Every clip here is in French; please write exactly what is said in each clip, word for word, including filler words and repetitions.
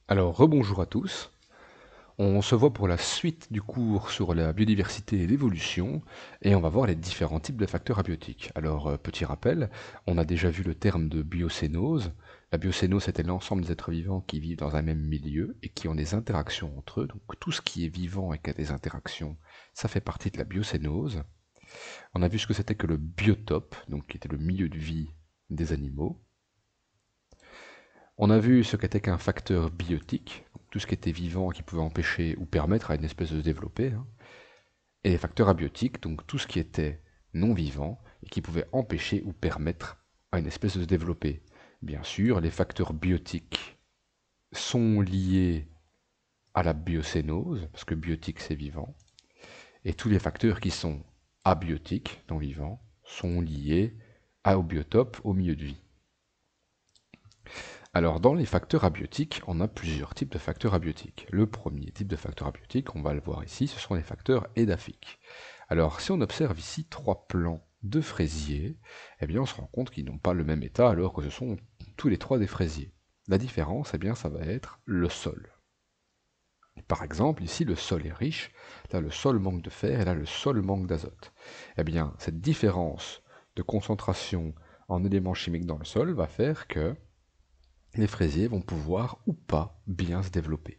Alors, rebonjour à tous. On se voit pour la suite du cours sur la biodiversité et l'évolution, et on va voir les différents types de facteurs abiotiques. Alors, euh, petit rappel, on a déjà vu le terme de biocénose. La biocénose, c'était l'ensemble des êtres vivants qui vivent dans un même milieu et qui ont des interactions entre eux. Donc, tout ce qui est vivant et qui a des interactions, ça fait partie de la biocénose. On a vu ce que c'était que le biotope, donc qui était le milieu de vie des animaux. On a vu ce qu'était qu'un facteur biotique, tout ce qui était vivant qui pouvait empêcher ou permettre à une espèce de se développer, hein, et les facteurs abiotiques, donc tout ce qui était non vivant et qui pouvait empêcher ou permettre à une espèce de se développer. Bien sûr, les facteurs biotiques sont liés à la biocénose, parce que biotique c'est vivant, et tous les facteurs qui sont abiotiques, non vivants, sont liés au biotope, au milieu de vie. Alors, dans les facteurs abiotiques, on a plusieurs types de facteurs abiotiques. Le premier type de facteur abiotique, on va le voir ici, ce sont les facteurs édaphiques. Alors, si on observe ici trois plants de fraisiers, eh bien, on se rend compte qu'ils n'ont pas le même état alors que ce sont tous les trois des fraisiers. La différence, eh bien, ça va être le sol. Par exemple, ici, le sol est riche, là, le sol manque de fer, et là, le sol manque d'azote. Eh bien, cette différence de concentration en éléments chimiques dans le sol va faire que les fraisiers vont pouvoir ou pas bien se développer.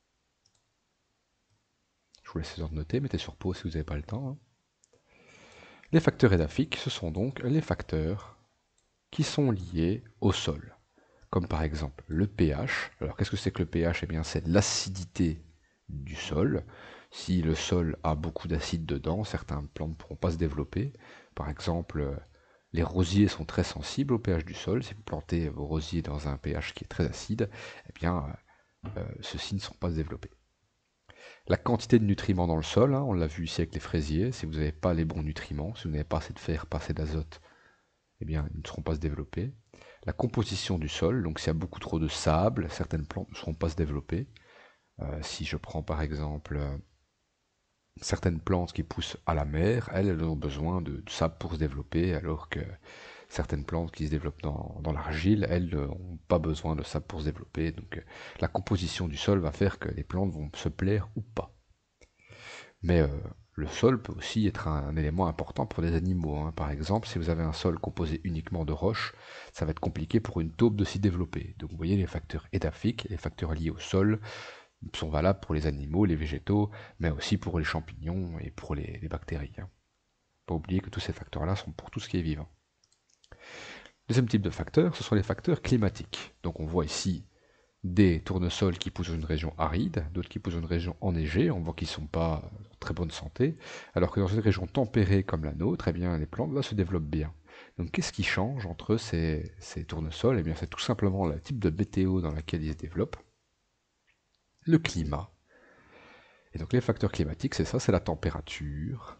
Je vous laisse les ordres noter, mettez sur pause si vous n'avez pas le temps. hein. Les facteurs édaphiques, ce sont donc les facteurs qui sont liés au sol, comme par exemple le pH. Alors qu'est-ce que c'est que le pH? Eh bien c'est l'acidité du sol. Si le sol a beaucoup d'acide dedans, certaines plantes ne pourront pas se développer. Par exemple, les rosiers sont très sensibles au pH du sol. Si vous plantez vos rosiers dans un pH qui est très acide, eh bien euh, ceux-ci ne seront pas développés. La quantité de nutriments dans le sol, hein, on l'a vu ici avec les fraisiers, si vous n'avez pas les bons nutriments, si vous n'avez pas assez de fer, pas assez d'azote, eh bien ils ne seront pas se développer. La composition du sol, donc s'il y a beaucoup trop de sable, certaines plantes ne seront pas se développer. Euh, si je prends par exemple euh, certaines plantes qui poussent à la mer, elles, elles ont besoin de, de sable pour se développer, alors que certaines plantes qui se développent dans, dans l'argile, elles n'ont pas besoin de sable pour se développer. Donc euh, la composition du sol va faire que les plantes vont se plaire ou pas. Mais euh, le sol peut aussi être un, un élément important pour les animaux. hein. Par exemple, si vous avez un sol composé uniquement de roches, ça va être compliqué pour une taupe de s'y développer. Donc vous voyez, les facteurs édaphiques, les facteurs liés au sol, sont valables pour les animaux, les végétaux, mais aussi pour les champignons et pour les, les bactéries. hein. Pas oublier que tous ces facteurs-là sont pour tout ce qui est vivant. Deuxième type de facteurs, ce sont les facteurs climatiques. Donc on voit ici des tournesols qui poussent dans une région aride, d'autres qui poussent dans une région enneigée, on voit qu'ils ne sont pas en très bonne santé, alors que dans une région tempérée comme la nôtre, eh bien, les plantes là se développent bien. Donc qu'est-ce qui change entre ces, ces tournesols? Eh bien, c'est tout simplement le type de météo dans laquelle ils se développent, le climat. Et donc les facteurs climatiques, c'est ça, c'est la température,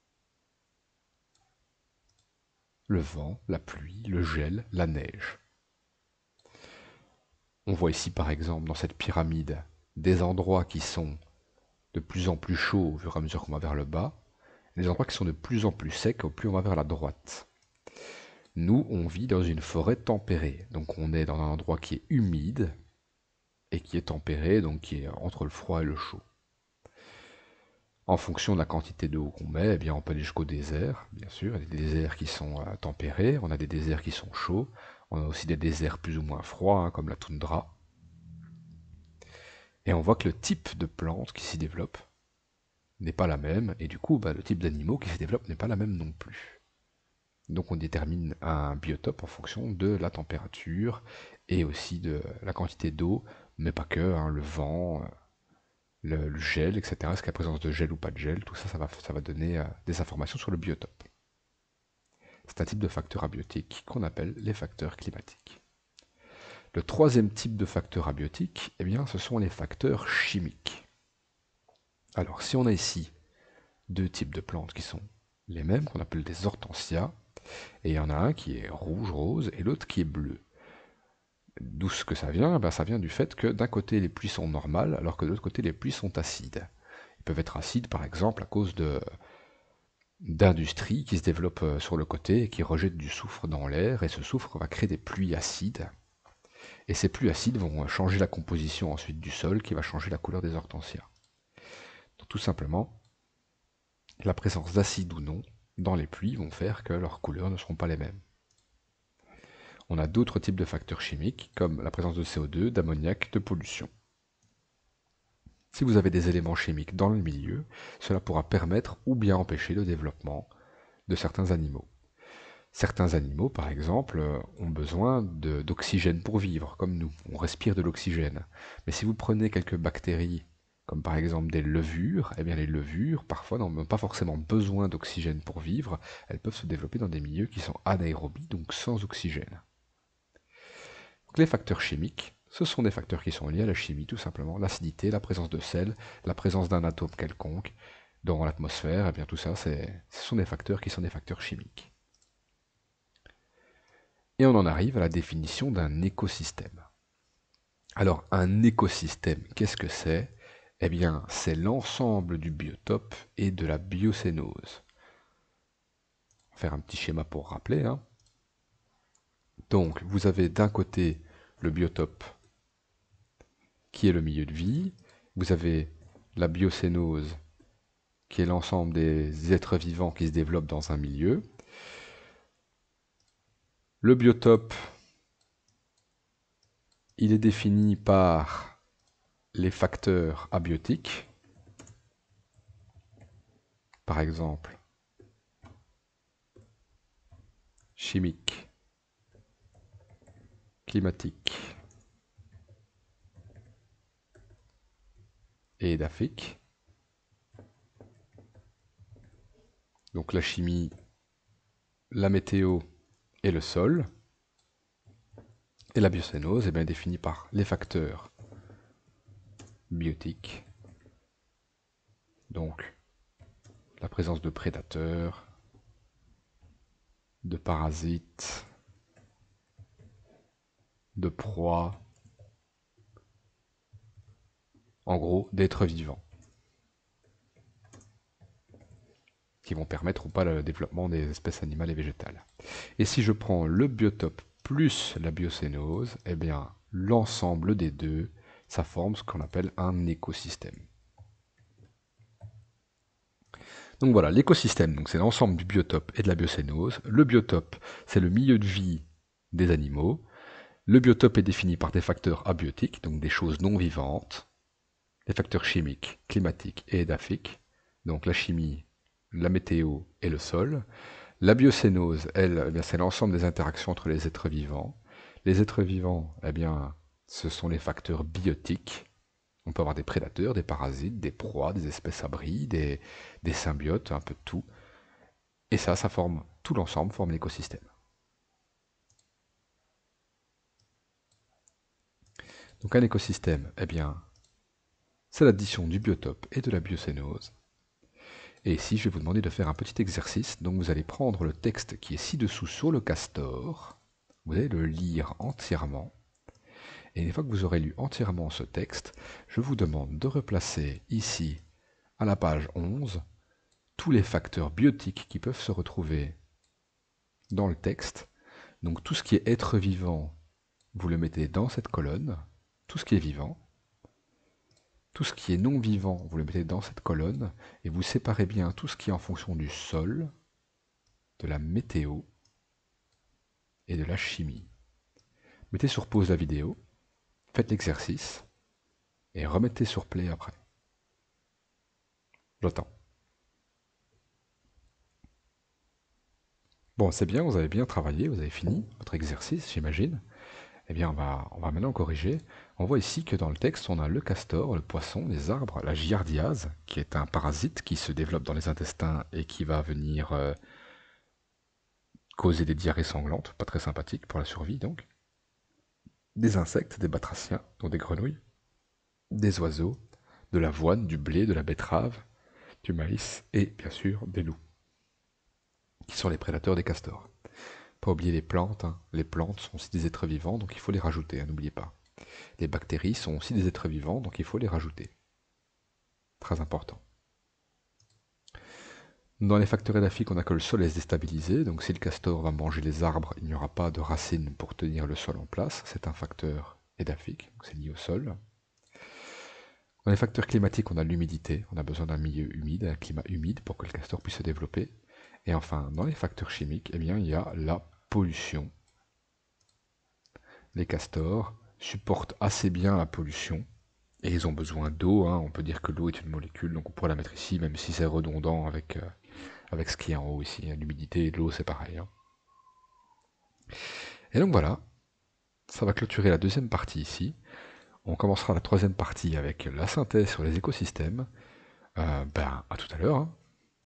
le vent, la pluie, le gel, la neige. On voit ici par exemple dans cette pyramide des endroits qui sont de plus en plus chauds au fur et à mesure qu'on va vers le bas, et des endroits qui sont de plus en plus secs au plus on va vers la droite. Nous, on vit dans une forêt tempérée, donc on est dans un endroit qui est humide et qui est tempéré, donc qui est entre le froid et le chaud. En fonction de la quantité d'eau qu'on met, eh bien on peut aller jusqu'au désert, bien sûr. Il y a des déserts qui sont euh, tempérés, on a des déserts qui sont chauds, on a aussi des déserts plus ou moins froids, hein, comme la toundra. Et on voit que le type de plante qui s'y développe n'est pas la même, et du coup, bah, le type d'animaux qui s'y développe n'est pas la même non plus. Donc on détermine un biotope en fonction de la température et aussi de la quantité d'eau, mais pas que, hein, le vent, le, le gel, et cetera. Est-ce qu'il y a présence de gel ou pas de gel? Tout ça, ça va, ça va donner euh, des informations sur le biotope. C'est un type de facteur abiotique qu'on appelle les facteurs climatiques. Le troisième type de facteur abiotique, eh bien, ce sont les facteurs chimiques. Alors, si on a ici deux types de plantes qui sont les mêmes, qu'on appelle des hortensias, et il y en a un qui est rouge-rose et l'autre qui est bleu. D'où ce que ça vient? Ben, ça vient du fait que d'un côté les pluies sont normales, alors que de l'autre côté les pluies sont acides. Ils peuvent être acides par exemple à cause de d'industries qui se développent sur le côté et qui rejettent du soufre dans l'air, et ce soufre va créer des pluies acides. Et ces pluies acides vont changer la composition ensuite du sol, qui va changer la couleur des hortensias. Donc, tout simplement, la présence d'acide ou non dans les pluies vont faire que leurs couleurs ne seront pas les mêmes. On a d'autres types de facteurs chimiques, comme la présence de C O deux, d'ammoniac, de pollution. Si vous avez des éléments chimiques dans le milieu, cela pourra permettre ou bien empêcher le développement de certains animaux. Certains animaux, par exemple, ont besoin d'oxygène pour vivre, comme nous. On respire de l'oxygène. Mais si vous prenez quelques bactéries, comme par exemple des levures, eh bien les levures, parfois, n'ont pas forcément besoin d'oxygène pour vivre. Elles peuvent se développer dans des milieux qui sont anaérobies, donc sans oxygène. Donc, les facteurs chimiques, ce sont des facteurs qui sont liés à la chimie, tout simplement. L'acidité, la présence de sel, la présence d'un atome quelconque dans l'atmosphère, eh bien tout ça, ce sont des facteurs qui sont des facteurs chimiques. Et on en arrive à la définition d'un écosystème. Alors, un écosystème, qu'est-ce que c'est? Eh bien, c'est l'ensemble du biotope et de la biocénose. On va faire un petit schéma pour rappeler. Hein. Donc, vous avez d'un côté le biotope, qui est le milieu de vie. Vous avez la biocénose, qui est l'ensemble des êtres vivants qui se développent dans un milieu. Le biotope, il est défini par les facteurs abiotiques, par exemple chimiques, climatiques et édaphiques. Donc la chimie, la météo et le sol. Et la biocénose est bien définie par les facteurs biotiques, donc la présence de prédateurs, de parasites, de proies, en gros d'êtres vivants, qui vont permettre ou pas le développement des espèces animales et végétales. Et si je prends le biotope plus la biocénose, eh bien l'ensemble des deux, ça forme ce qu'on appelle un écosystème. Donc voilà, l'écosystème, donc c'est l'ensemble du biotope et de la biocénose. Le biotope, c'est le milieu de vie des animaux. Le biotope est défini par des facteurs abiotiques, donc des choses non vivantes, des facteurs chimiques, climatiques et édaphiques, donc la chimie, la météo et le sol. La biocénose, elle, eh c'est l'ensemble des interactions entre les êtres vivants. Les êtres vivants, eh bien, ce sont les facteurs biotiques. On peut avoir des prédateurs, des parasites, des proies, des espèces abris, des, des symbiotes, un peu de tout. Et ça, ça forme, tout l'ensemble forme l'écosystème. Donc un écosystème, eh bien, c'est l'addition du biotope et de la biocénose. Et ici, je vais vous demander de faire un petit exercice. Donc vous allez prendre le texte qui est ci-dessous sur le castor, vous allez le lire entièrement. Et une fois que vous aurez lu entièrement ce texte, je vous demande de replacer ici, à la page onze, tous les facteurs biotiques qui peuvent se retrouver dans le texte. Donc tout ce qui est être vivant, vous le mettez dans cette colonne, tout ce qui est vivant. Tout ce qui est non vivant, vous le mettez dans cette colonne, et vous séparez bien tout ce qui est en fonction du sol, de la météo et de la chimie. Mettez sur pause la vidéo, faites l'exercice, et remettez sur play après. J'attends. Bon, c'est bien, vous avez bien travaillé, vous avez fini votre exercice, j'imagine. Eh bien, on va, on va maintenant corriger. On voit ici que dans le texte, on a le castor, le poisson, les arbres, la giardiase, qui est un parasite qui se développe dans les intestins et qui va venir euh, causer des diarrhées sanglantes, pas très sympathiques pour la survie donc. Des insectes, des batraciens, donc des grenouilles, des oiseaux, de l'avoine, du blé, de la betterave, du maïs et bien sûr des loups, qui sont les prédateurs des castors. Pas oublier les plantes, hein. Les plantes sont aussi des êtres vivants, donc il faut les rajouter, hein, n'oubliez pas. Les bactéries sont aussi des êtres vivants, donc il faut les rajouter. Très important. Dans les facteurs édaphiques, on a que le sol est déstabilisé, donc si le castor va manger les arbres, il n'y aura pas de racines pour tenir le sol en place. C'est un facteur édaphique, c'est lié au sol. Dans les facteurs climatiques, on a l'humidité, on a besoin d'un milieu humide, un climat humide pour que le castor puisse se développer. Et enfin, dans les facteurs chimiques, eh bien, il y a la pollution. Les castors supportent assez bien la pollution, et ils ont besoin d'eau, hein. On peut dire que l'eau est une molécule, donc on pourrait la mettre ici, même si c'est redondant avec, euh, avec ce qui est en haut ici. L'humidité et l'eau, c'est pareil, hein. Et donc voilà, ça va clôturer la deuxième partie ici. On commencera la troisième partie avec la synthèse sur les écosystèmes. Euh, ben, à tout à l'heure, hein.